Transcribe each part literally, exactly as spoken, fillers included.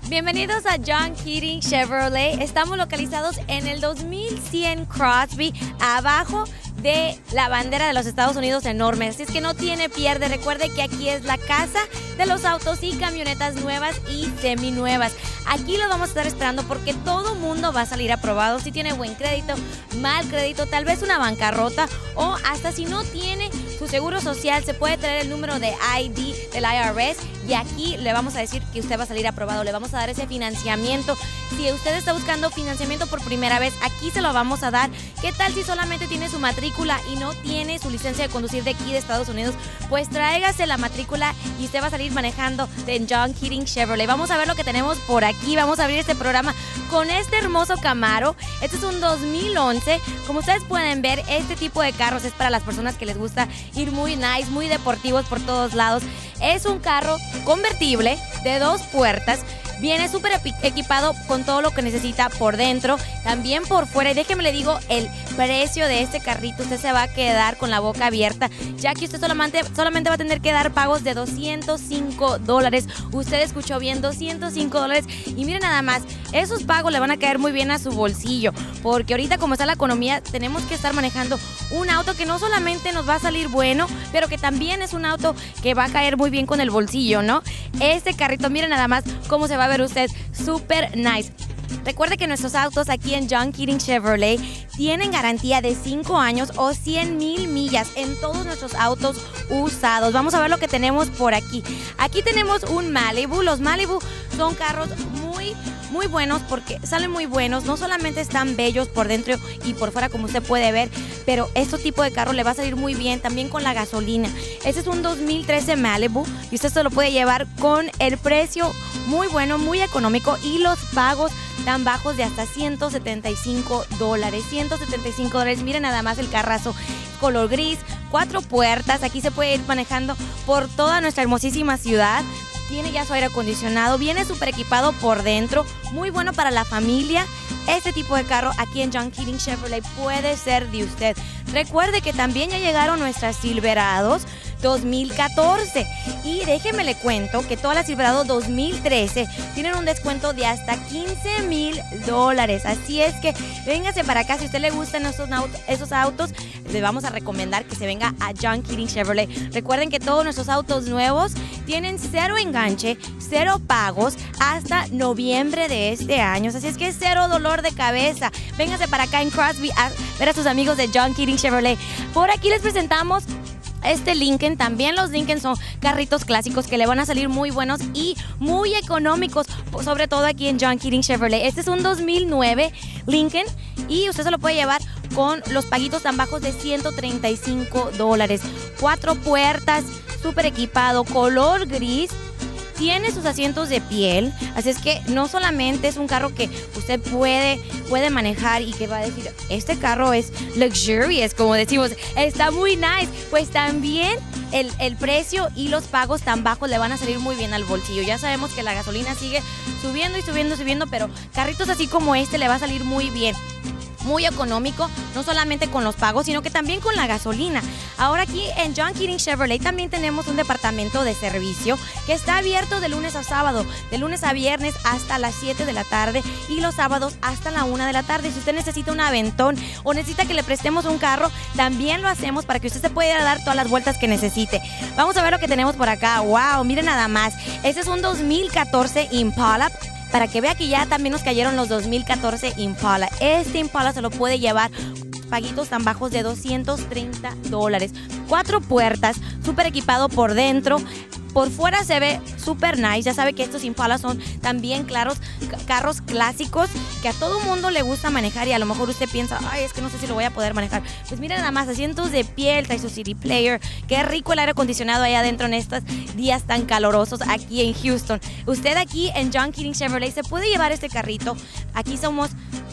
Bienvenidos a John Keating Chevrolet. Estamos localizados en el dos mil cien Crosby, abajo de la bandera de los Estados Unidos enorme. Así es que no tiene pierde. Recuerde que aquí es la casa de los autos y camionetas nuevas y seminuevas. Aquí lo vamos a estar esperando porque todo mundo va a salir aprobado. Si tiene buen crédito, mal crédito, tal vez una bancarrota o hasta si no tiene su seguro social, se puede traer el número de I D del I R S y aquí le vamos a decir que usted va a salir aprobado. Le vamos a dar ese financiamiento. Si usted está buscando financiamiento por primera vez, aquí se lo vamos a dar. ¿Qué tal si solamente tiene su matrícula y no tiene su licencia de conducir de aquí de Estados Unidos? Pues tráigase la matrícula y usted va a salir manejando de John Keating Chevrolet. Vamos a ver lo que tenemos por aquí. Vamos a abrir este programa con este hermoso Camaro. Este es un dos mil once. Como ustedes pueden ver, este tipo de carros es para las personas que les gusta ir muy nice, muy deportivos por todos lados. Es un carro convertible de dos puertas. Viene súper equipado con todo lo que necesita por dentro, también por fuera. Y déjeme le digo el precio de este carrito. Usted se va a quedar con la boca abierta, ya que usted solamente, solamente va a tener que dar pagos de doscientos cinco dólares. Usted escuchó bien, doscientos cinco dólares. Y miren nada más, esos pagos le van a caer muy bien a su bolsillo, porque ahorita como está la economía, tenemos que estar manejando un auto que no solamente nos va a salir bueno, pero que también es un auto que va a caer muy bien con el bolsillo, ¿no? Este carrito, miren nada más cómo se va a ver usted, súper nice. Recuerde que nuestros autos aquí en John Keating Chevrolet tienen garantía de cinco años o cien mil millas en todos nuestros autos usados. Vamos a ver lo que tenemos por aquí. Aquí tenemos un Malibu. Los Malibu son carros muy, muy buenos porque salen muy buenos. No solamente están bellos por dentro y por fuera como usted puede ver, pero este tipo de carro le va a salir muy bien también con la gasolina. Este es un dos mil trece Malibu y usted se lo puede llevar con el precio muy bueno, muy económico y los pagos tan bajos de hasta ciento setenta y cinco dólares. ciento setenta y cinco dólares. Miren nada más el carrazo, color gris, cuatro puertas. Aquí se puede ir manejando por toda nuestra hermosísima ciudad. Tiene ya su aire acondicionado, viene súper equipado por dentro, muy bueno para la familia. Este tipo de carro aquí en John Keating Chevrolet puede ser de usted. Recuerde que también ya llegaron nuestras Silverados dos mil catorce y déjeme le cuento que todas las Silverado dos mil trece tienen un descuento de hasta quince mil dólares. Así es que véngase para acá. Si a usted le gustan esos autos, esos autos, le vamos a recomendar que se venga a John Keating Chevrolet. Recuerden que todos nuestros autos nuevos tienen cero enganche, cero pagos hasta noviembre de este año. Así es que cero dolor de cabeza. Véngase para acá en Crosby a ver a sus amigos de John Keating Chevrolet. Por aquí les presentamos este Lincoln. También los Lincoln son carritos clásicos que le van a salir muy buenos y muy económicos, sobre todo aquí en John Keating Chevrolet. Este es un dos mil nueve Lincoln y usted se lo puede llevar con los paguitos tan bajos de ciento treinta y cinco dólares. Cuatro puertas, súper equipado, color gris. Tiene sus asientos de piel, así es que no solamente es un carro que usted puede, puede manejar y que va a decir, este carro es luxurious, como decimos, está muy nice, pues también el, el precio y los pagos tan bajos le van a salir muy bien al bolsillo. Ya sabemos que la gasolina sigue subiendo y subiendo y subiendo, pero carritos así como este le va a salir muy bien. Muy económico, no solamente con los pagos, sino que también con la gasolina. Ahora aquí en John Keating Chevrolet también tenemos un departamento de servicio que está abierto de lunes a sábado, de lunes a viernes hasta las siete de la tarde y los sábados hasta la una de la tarde. Si usted necesita un aventón o necesita que le prestemos un carro, también lo hacemos para que usted se pueda dar todas las vueltas que necesite. Vamos a ver lo que tenemos por acá. ¡Wow! Miren nada más. Este es un dos mil catorce Impala. Para que vea que ya también nos cayeron los dos mil catorce Impala. Este Impala se lo puede llevar paguitos tan bajos de doscientos treinta dólares. Cuatro puertas, súper equipado por dentro. Por fuera se ve súper nice. Ya sabe que estos Impala son también claros, carros clásicos que a todo mundo le gusta manejar y a lo mejor usted piensa, ay, es que no sé si lo voy a poder manejar. Pues miren nada más, asientos de piel, trae su C D player. Qué rico el aire acondicionado ahí adentro en estos días tan calurosos aquí en Houston. Usted aquí en John Keating Chevrolet se puede llevar este carrito. Aquí somos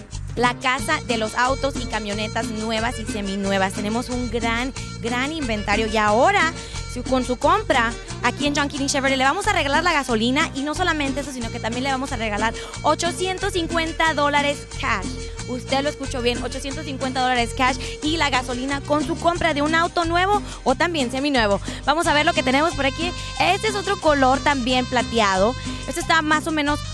la casa de los autos y camionetas nuevas y seminuevas. Tenemos un gran, gran inventario y ahora con su compra aquí en John Keating Chevrolet le vamos a regalar la gasolina y no solamente eso, sino que también le vamos a regalar ochocientos cincuenta dólares cash. Usted lo escuchó bien, ochocientos cincuenta dólares cash y la gasolina con su compra de un auto nuevo o también seminuevo. Vamos a ver lo que tenemos por aquí. Este es otro color también plateado. Este está más o menos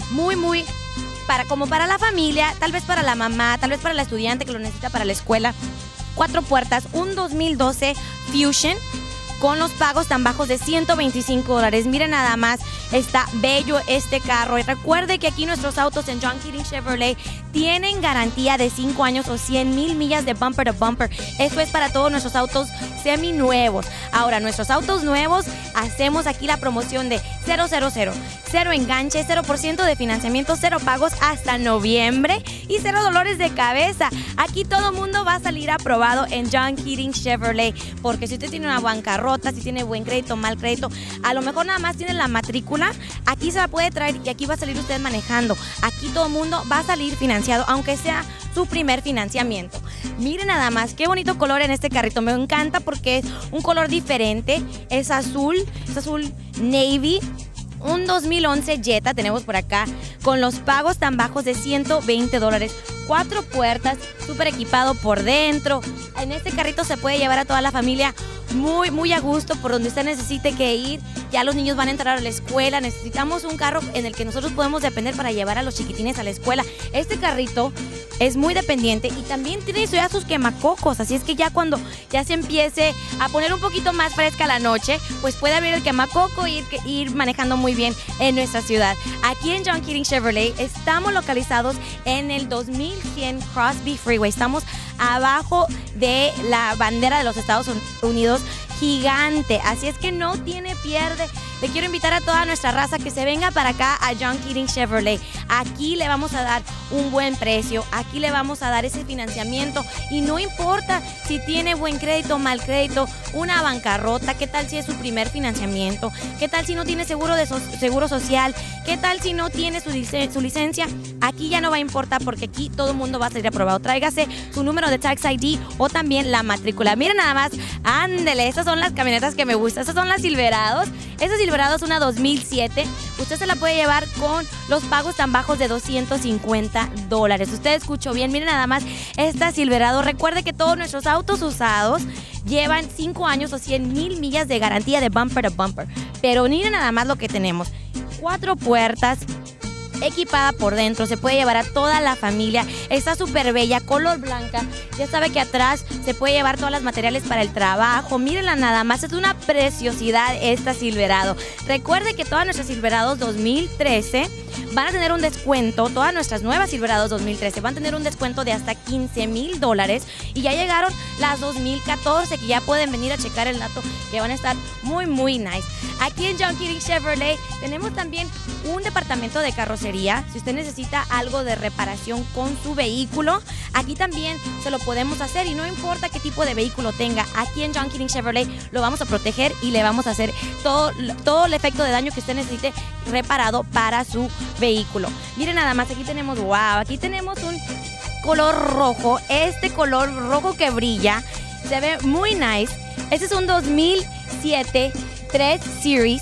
muy, muy para como para la familia, tal vez para la mamá, tal vez para la estudiante que lo necesita para la escuela. Cuatro puertas, un dos mil doce Fusion con los pagos tan bajos de ciento veinticinco dólares. Miren nada más, está bello este carro. Y recuerde que aquí nuestros autos en John Keating Chevrolet tienen garantía de cinco años o cien mil millas de bumper to bumper. Eso es para todos nuestros autos seminuevos. Ahora, nuestros autos nuevos, hacemos aquí la promoción de cero, cero, cero, cero enganche, cero por ciento de financiamiento, cero pagos hasta noviembre y cero dolores de cabeza. Aquí todo mundo va a salir aprobado en John Keating Chevrolet, porque si usted tiene una bancarrota, si tiene buen crédito, mal crédito, a lo mejor nada más tiene la matrícula, aquí se la puede traer y aquí va a salir usted manejando. Aquí todo mundo va a salir financiado, aunque sea su primer financiamiento. Miren nada más, qué bonito color en este carrito. Me encanta porque es un color diferente. Es azul, es azul navy. Un dos mil once Jetta tenemos por acá con los pagos tan bajos de ciento veinte dólares. Cuatro puertas, súper equipado por dentro. En este carrito se puede llevar a toda la familia muy, muy a gusto por donde usted necesite que ir. Ya los niños van a entrar a la escuela. Necesitamos un carro en el que nosotros podemos depender para llevar a los chiquitines a la escuela. Este carrito es muy dependiente y también tiene ya sus quemacocos. Así es que ya cuando ya se empiece a poner un poquito más fresca la noche, pues puede abrir el quemacoco e ir, ir manejando muy bien en nuestra ciudad. Aquí en John Keating Chevrolet estamos localizados en el dos mil cien Crosby Freeway. Estamos abajo de la bandera de los Estados Unidos gigante, así es que no tiene pierde. Le quiero invitar a toda nuestra raza que se venga para acá a John Keating Chevrolet. Aquí le vamos a dar un buen precio, aquí le vamos a dar ese financiamiento y no importa si tiene buen crédito o mal crédito, una bancarrota, qué tal si es su primer financiamiento, qué tal si no tiene seguro de so seguro social, qué tal si no tiene su, licen su licencia, aquí ya no va a importar porque aquí todo el mundo va a salir aprobado. Tráigase su número de Tax I D o también la matrícula. Miren nada más, ándele, esas son las camionetas que me gustan, esas son las Silverados. Esa Silverado es una dos mil siete. Usted se la puede llevar con los pagos tan bajos de doscientos cincuenta dólares. Usted escuchó bien, miren nada más esta Silverado. Recuerde que todos nuestros autos usados llevan cinco años o cien mil millas de garantía de bumper to bumper. Pero miren nada más lo que tenemos. Cuatro puertas, equipada por dentro, se puede llevar a toda la familia, está súper bella, color blanca, ya sabe que atrás se puede llevar todos los materiales para el trabajo. Mírenla nada más, es una preciosidad esta Silverado. Recuerde que todas nuestras Silverados dos mil trece van a tener un descuento, todas nuestras nuevas Silverados dos mil trece van a tener un descuento de hasta quince mil dólares y ya llegaron las dos mil catorce que ya pueden venir a checar el dato, que van a estar muy muy nice. Aquí en John Keating Chevrolet tenemos también un departamento de carrocería. Si usted necesita algo de reparación con su vehículo, aquí también se lo podemos hacer y no importa qué tipo de vehículo tenga, aquí en John Keating Chevrolet lo vamos a proteger y le vamos a hacer todo, todo el efecto de daño que usted necesite reparado para su vehículo. Miren nada más, aquí tenemos, wow, aquí tenemos un color rojo, este color rojo que brilla, se ve muy nice. Este es un dos mil siete tres Series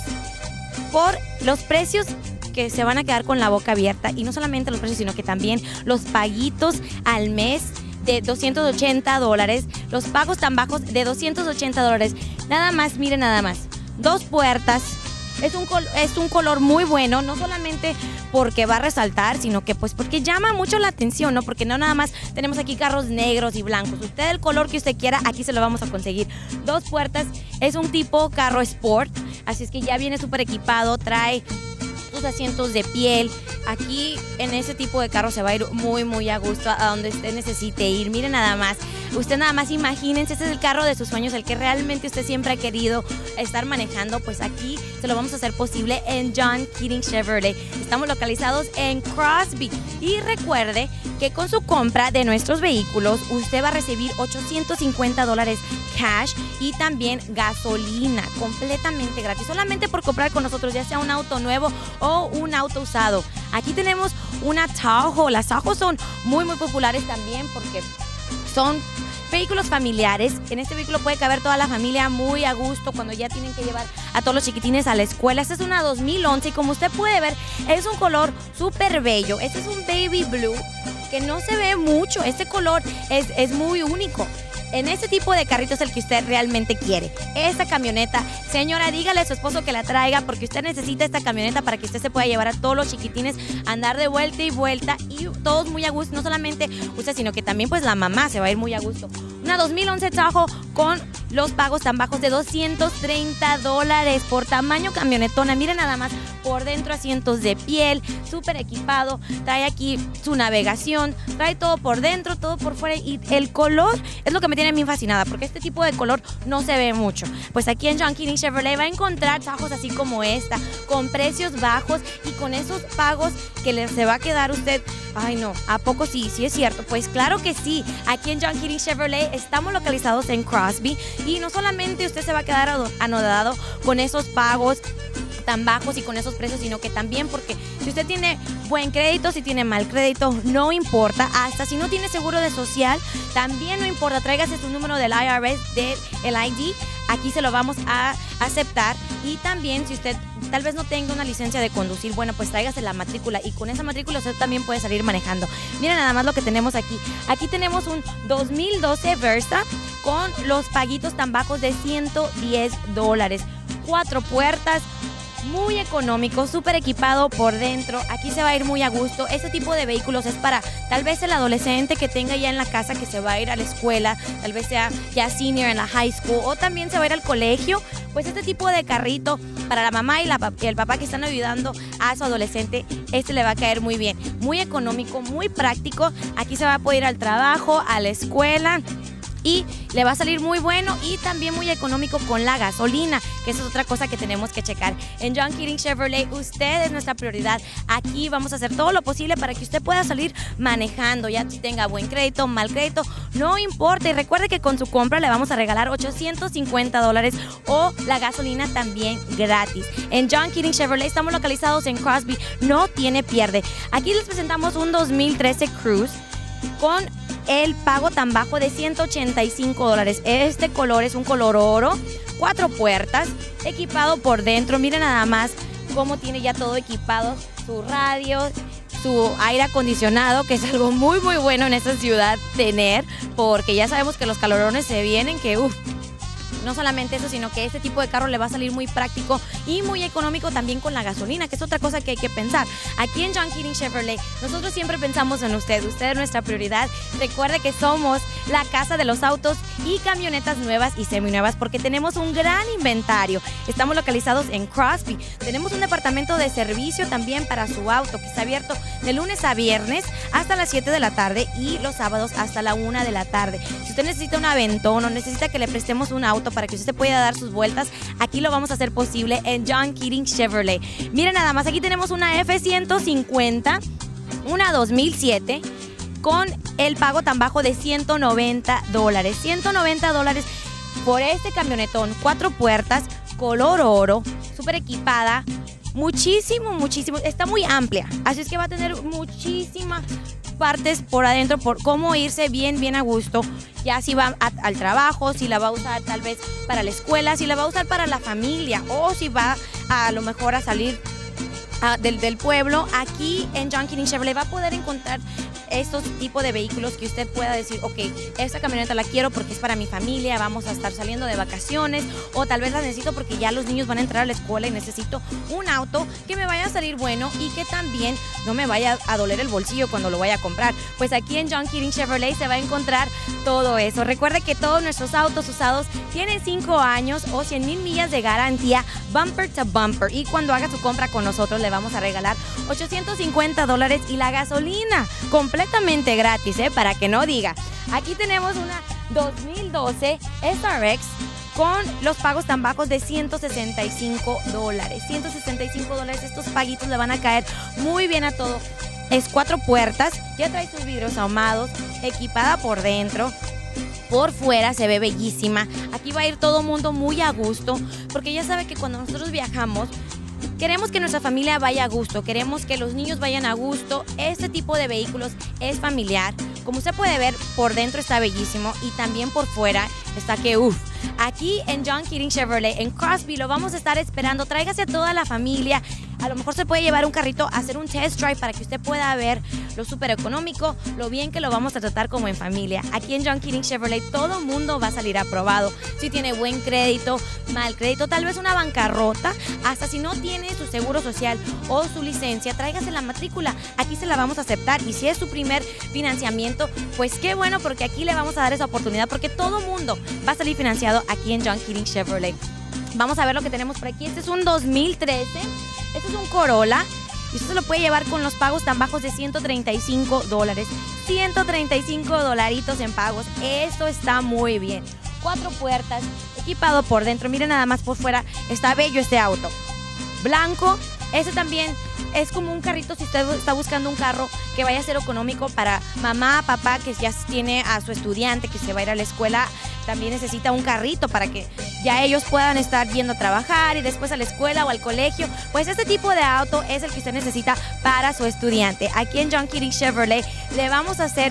por los precios que se van a quedar con la boca abierta, y no solamente los precios, sino que también los paguitos al mes de doscientos ochenta dólares, los pagos tan bajos de doscientos ochenta dólares. Nada más, miren nada más, dos puertas. Es un, es un color muy bueno, no solamente porque va a resaltar, sino que pues porque llama mucho la atención, ¿no? Porque no nada más tenemos aquí carros negros y blancos. Usted el color que usted quiera, aquí se lo vamos a conseguir. Dos puertas, es un tipo carro sport, así es que ya viene súper equipado, trae sus asientos de piel. Aquí en ese tipo de carro se va a ir muy muy a gusto a donde usted necesite ir. Miren nada más, usted nada más imagínense, este es el carro de sus sueños, el que realmente usted siempre ha querido estar manejando, pues aquí se lo vamos a hacer posible en John Keating Chevrolet. Estamos localizados en Crosby y recuerde que con su compra de nuestros vehículos usted va a recibir ochocientos cincuenta dólares cash y también gasolina completamente gratis, solamente por comprar con nosotros, ya sea un auto nuevo o un auto usado. Aquí tenemos una Tahoe. Las Tahoe son muy muy populares también porque son vehículos familiares. En este vehículo puede caber toda la familia muy a gusto cuando ya tienen que llevar a todos los chiquitines a la escuela. Esta es una dos mil once y como usted puede ver es un color súper bello. Este es un baby blue que no se ve mucho. Este color es, es muy único. en este tipo de carrito es el que usted realmente quiere. Esta camioneta, señora, dígale a su esposo que la traiga porque usted necesita esta camioneta para que usted se pueda llevar a todos los chiquitines a andar de vuelta y vuelta y todos muy a gusto. No solamente usted, sino que también pues la mamá se va a ir muy a gusto. Una dos mil once Tahoe con los pagos tan bajos de doscientos treinta dólares por tamaño camionetona. Miren nada más, por dentro asientos de piel, súper equipado, trae aquí su navegación, trae todo por dentro, todo por fuera y el color es lo que me tiene bien fascinada porque este tipo de color no se ve mucho. Pues aquí en John Keating Chevrolet va a encontrar Tahoes así como esta, con precios bajos y con esos pagos que le, se va a quedar usted. Ay no, ¿a poco sí? ¿Sí es cierto? Pues claro que sí. Aquí en John Keating Chevrolet estamos localizados en Crosby y no solamente usted se va a quedar anodado con esos pagos tan bajos y con esos precios, sino que también porque si usted tiene buen crédito, si tiene mal crédito, no importa, hasta si no tiene seguro de social, también no importa, tráigase su número del I R S, del I D, aquí se lo vamos a aceptar y también si usted tal vez no tenga una licencia de conducir, bueno, pues tráigase la matrícula y con esa matrícula usted también puede salir manejando. Miren nada más lo que tenemos aquí. Aquí tenemos un dos mil doce Versa con los paguitos tan bajos de ciento diez dólares. Cuatro puertas, muy económico, súper equipado por dentro. Aquí se va a ir muy a gusto. Este tipo de vehículos es para tal vez el adolescente que tenga ya en la casa que se va a ir a la escuela, tal vez sea ya senior en la high school o también se va a ir al colegio. Pues este tipo de carrito para la mamá y, la, y el papá que están ayudando a su adolescente, este le va a caer muy bien. Muy económico, muy práctico. Aquí se va a poder ir al trabajo, a la escuela y le va a salir muy bueno y también muy económico con la gasolina, que esa es otra cosa que tenemos que checar. En John Keating Chevrolet, usted es nuestra prioridad. Aquí vamos a hacer todo lo posible para que usted pueda salir manejando, ya si tenga buen crédito, mal crédito, no importa. Y recuerde que con su compra le vamos a regalar ochocientos cincuenta dólares o la gasolina también gratis. En John Keating Chevrolet estamos localizados en Crosby, no tiene pierde. Aquí les presentamos un dos mil trece Cruze con el pago tan bajo de ciento ochenta y cinco dólares. Este color es un color oro, cuatro puertas, equipado por dentro. Miren nada más cómo tiene ya todo equipado, su radio, su aire acondicionado, que es algo muy muy bueno en esta ciudad tener, porque ya sabemos que los calorones se vienen, que uff. No solamente eso, sino que este tipo de carro le va a salir muy práctico y muy económico también con la gasolina, que es otra cosa que hay que pensar. Aquí en John Keating Chevrolet, nosotros siempre pensamos en usted. Usted es nuestra prioridad. Recuerde que somos la casa de los autos y camionetas nuevas y seminuevas porque tenemos un gran inventario. Estamos localizados en Crosby. Tenemos un departamento de servicio también para su auto que está abierto de lunes a viernes hasta las siete de la tarde y los sábados hasta la una de la tarde. Si usted necesita un aventón o necesita que le prestemos un auto para que usted pueda dar sus vueltas, aquí lo vamos a hacer posible en John Keating Chevrolet. Miren nada más, aquí tenemos una F ciento cincuenta, una dos mil siete, con el pago tan bajo de ciento noventa dólares. ciento noventa dólares por este camionetón, cuatro puertas, color oro, súper equipada, muchísimo, muchísimo, está muy amplia, así es que va a tener muchísimas partes por adentro, por cómo irse bien, bien a gusto. Ya si va a, al trabajo, si la va a usar tal vez para la escuela, si la va a usar para la familia o si va a, a lo mejor a salir a, del, del pueblo. Aquí en John Keating Chevrolet va a poder encontrar estos tipos de vehículos que usted pueda decir, ok, esta camioneta la quiero porque es para mi familia, vamos a estar saliendo de vacaciones, o tal vez la necesito porque ya los niños van a entrar a la escuela y necesito un auto que me vaya a salir bueno y que también no me vaya a doler el bolsillo cuando lo vaya a comprar. Pues aquí en John Keating Chevrolet se va a encontrar todo eso. Recuerde que todos nuestros autos usados tienen cinco años o cien mil millas de garantía bumper to bumper, y cuando haga su compra con nosotros le vamos a regalar ochocientos cincuenta dólares y la gasolina completamente gratis, ¿eh? Para que no diga. Aquí tenemos una dos mil doce S R X con los pagos tan bajos de ciento sesenta y cinco dólares. ciento sesenta y cinco dólares, estos paguitos le van a caer muy bien a todo. Es cuatro puertas, ya trae sus vidrios ahumados, equipada por dentro. Por fuera se ve bellísima. Aquí va a ir todo mundo muy a gusto, porque ya sabe que cuando nosotros viajamos queremos que nuestra familia vaya a gusto, queremos que los niños vayan a gusto. Este tipo de vehículos es familiar. Como usted puede ver, por dentro está bellísimo y también por fuera está que uff. Aquí en John Keating Chevrolet, en Crosby, lo vamos a estar esperando. Tráigase a toda la familia. A lo mejor se puede llevar un carrito a hacer un test drive para que usted pueda ver lo súper económico, lo bien que lo vamos a tratar como en familia. Aquí en John Keating Chevrolet todo mundo va a salir aprobado. Si tiene buen crédito, mal crédito, tal vez una bancarrota, hasta si no tiene su seguro social o su licencia, tráigase la matrícula. Aquí se la vamos a aceptar, y si es su primer financiamiento, pues qué bueno, porque aquí le vamos a dar esa oportunidad, porque todo mundo va a salir financiado aquí en John Keating Chevrolet. Vamos a ver lo que tenemos por aquí. Este es un dos mil trece, este es un Corolla, y usted se lo puede llevar con los pagos tan bajos de ciento treinta y cinco dólares. ciento treinta y cinco dolaritos en pagos. Esto está muy bien. Cuatro puertas, equipado por dentro. Miren nada más por fuera. Está bello este auto. Blanco. Ese también es como un carrito si usted está buscando un carro que vaya a ser económico para mamá, papá, que ya tiene a su estudiante que se va a ir a la escuela. También necesita un carrito para que ya ellos puedan estar yendo a trabajar y después a la escuela o al colegio. Pues este tipo de auto es el que usted necesita para su estudiante. Aquí en John Keating Chevrolet le vamos a hacer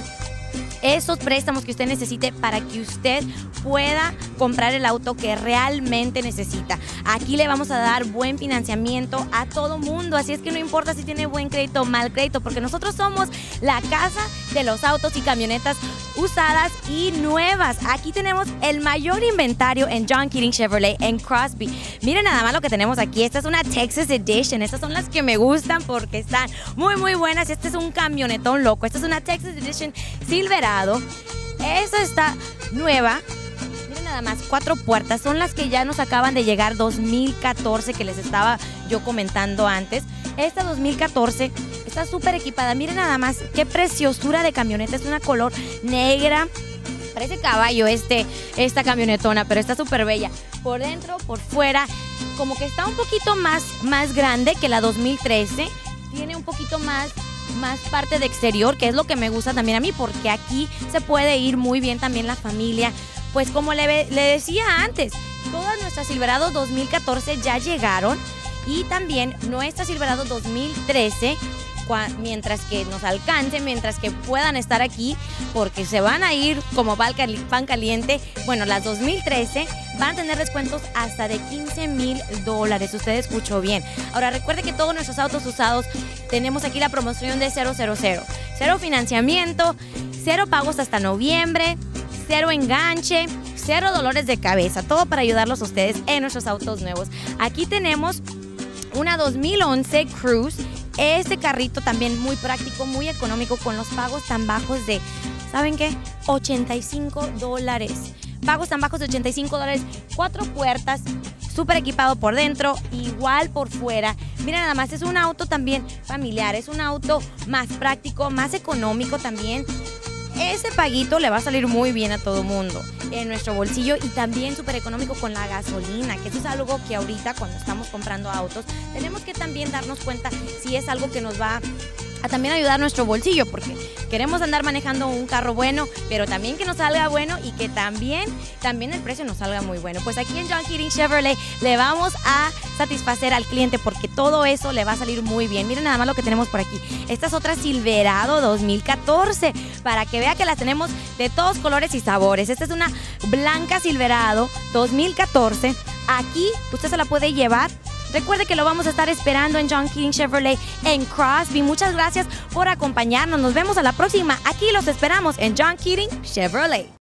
esos préstamos que usted necesite para que usted pueda comprar el auto que realmente necesita. Aquí le vamos a dar buen financiamiento a todo mundo, así es que no importa si tiene buen crédito o mal crédito, porque nosotros somos la casa de los autos y camionetas usadas y nuevas. Aquí tenemos el mayor inventario en John Keating Chevrolet en Crosby. Miren nada más lo que tenemos aquí. Esta es una Texas Edition. Estas son las que me gustan porque están muy muy buenas. Este es un camionetón loco. Esta es una Texas Edition Silverado. Esta está nueva. Miren nada más, cuatro puertas. Son las que ya nos acaban de llegar, dos mil catorce, que les estaba yo comentando antes. Esta dos mil catorce está súper equipada. Miren nada más qué preciosura de camioneta. Es una color negra. Parece caballo este, esta camionetona, pero está súper bella. Por dentro, por fuera, como que está un poquito más, más grande que la dos mil trece. Tiene un poquito más, más parte de exterior, que es lo que me gusta también a mí, porque aquí se puede ir muy bien también la familia. Pues como le, le decía antes, todas nuestras Silverado dos mil catorce ya llegaron. Y también nuestra Silverado dos mil trece, mientras que nos alcance, mientras que puedan estar aquí, porque se van a ir como pan caliente. Bueno, las dos mil trece van a tener descuentos hasta de quince mil dólares. Usted escuchó bien. Ahora recuerde que todos nuestros autos usados tenemos aquí la promoción de cero cero cero. Cero financiamiento, cero pagos hasta noviembre, cero enganche, cero dolores de cabeza. Todo para ayudarlos a ustedes en nuestros autos nuevos. Aquí tenemos una dos mil once Cruze. Este carrito también muy práctico, muy económico, con los pagos tan bajos de, ¿saben qué? ochenta y cinco dólares. Pagos tan bajos de ochenta y cinco dólares. Cuatro puertas, súper equipado por dentro, igual por fuera. Miren nada más, es un auto también familiar, es un auto más práctico, más económico también. Ese paguito le va a salir muy bien a todo mundo en nuestro bolsillo, y también súper económico con la gasolina, que eso es algo que ahorita cuando estamos comprando autos tenemos que también darnos cuenta si es algo que nos va a también ayudar nuestro bolsillo, porque queremos andar manejando un carro bueno, pero también que nos salga bueno y que también, también el precio nos salga muy bueno. Pues aquí en John Keating Chevrolet le vamos a satisfacer al cliente, porque todo eso le va a salir muy bien. Miren nada más lo que tenemos por aquí. Esta es otra Silverado dos mil catorce, para que vea que las tenemos de todos colores y sabores. Esta es una blanca Silverado dos mil catorce. Aquí usted se la puede llevar. Recuerde que lo vamos a estar esperando en John Keating Chevrolet en Crosby. Muchas gracias por acompañarnos. Nos vemos a la próxima. Aquí los esperamos en John Keating Chevrolet.